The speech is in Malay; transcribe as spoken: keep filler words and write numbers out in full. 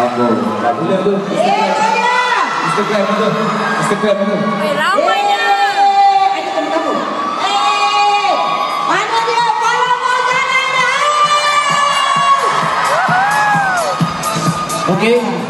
Ambon. Tak boleh tu. Instagram tu. Instagram tu. Eh, ramainya. Ada kamu-kamu. Eh, mana dia? Follow Mozana. Okey.